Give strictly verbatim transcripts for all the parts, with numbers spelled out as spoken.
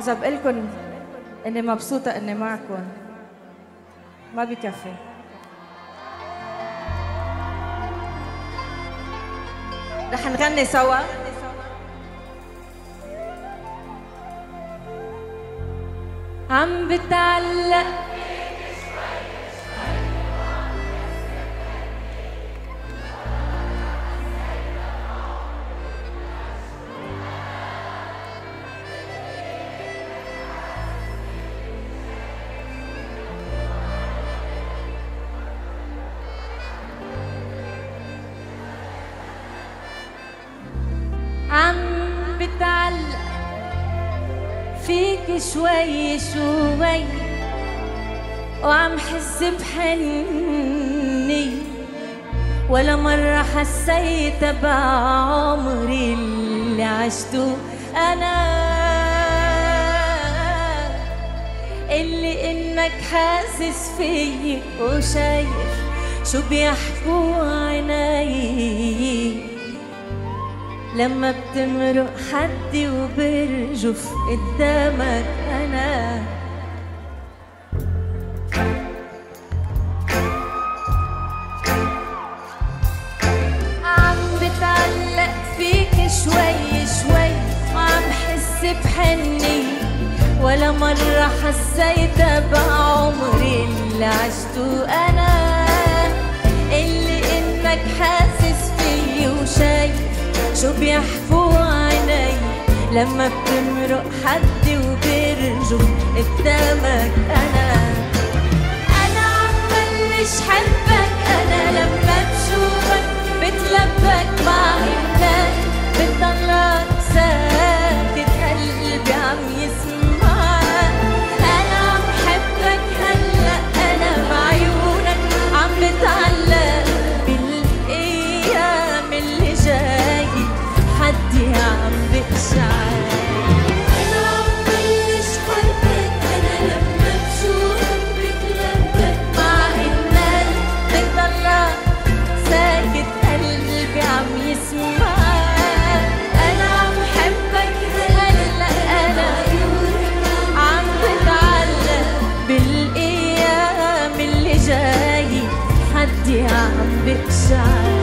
إذا بقلكن إني مبسوطة إني معكن ما بكفي. رح نغني سوا. عم بتعلق عم بتعلق فيك شوي شوي وعم حس بحني ولا مرة حسيت بعمري اللي عشته أنا اللي إنك حاسس فيي وشايف شو بيحكوا عيني لما بتمرق حدي وبرجف قدامك أنا عم بتعلق فيك شوي شوي وعم حس بحني ولا مرة حسيت بعمري اللي عشته أنا اللي إنك حاسس فيي وشايف شو بيحكوا عيني لما بتمرق حدي وبرجف قدامك أنا أنا عم بلش حبك أنا لما بشوفك بتلبك مع الناس بتضلك ساكت قلبي عم يسمعك أنا عم حبك هلأ أنا بعيونك عم بتعلق بالأيام اللي جاي حدي عم بقشعر أنا عم بلش حبك أنا لما بشوفك بتلبك مع الناس بتضلك ساكت قلبي عم يسمعك أنا عم حبك هلأ أنا عم بتعلق بالأيام اللي جاي حدي عم بقشعر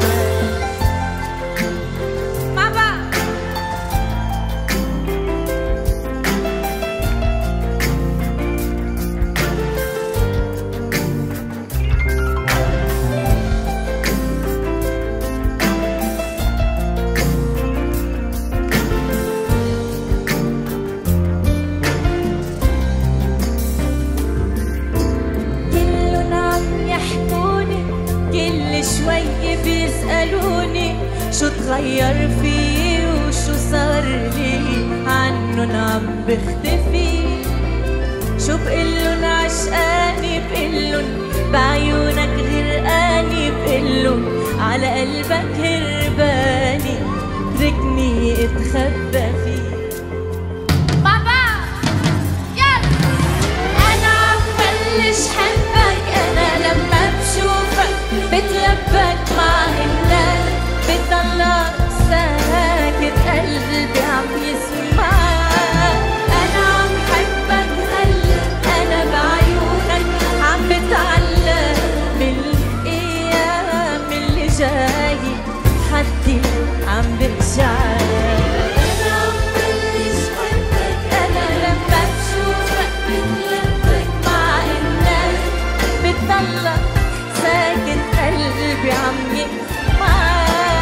شو تغير فيي وشو صار لي عنن عم بختفي شو بقلن عشقاني بقلن بعيونك غرقاني بقلن على قلبك هرباني تركني اتخبى فيه بابا يلا أنا عم بلش حبك أنا لما بشوفك بتلبك مع الناس بتضلك ساكت قلبي عم يسمعك أنا عم حبك هلأ أنا بعيونك عم بتعلق بالأيام اللي جاي حدي عم بقشعر أنا عم بلش حبك أنا لما بشوفك بتلبك مع الناس بتضلك ساكت قلبي عم يسمعك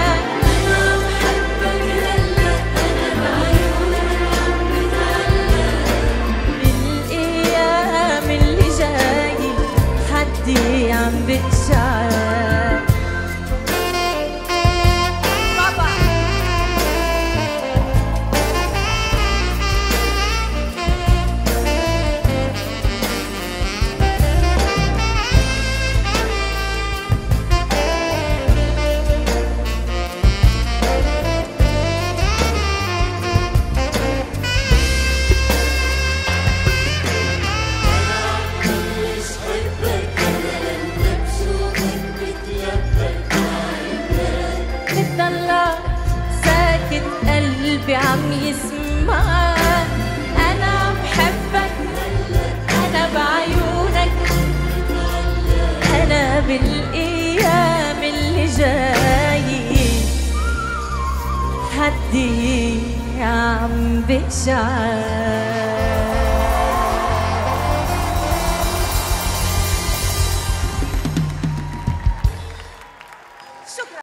حدي عم بقشعر بابا عم يسمعك أنا عم بالايام اللي جاي حدي عم بشعر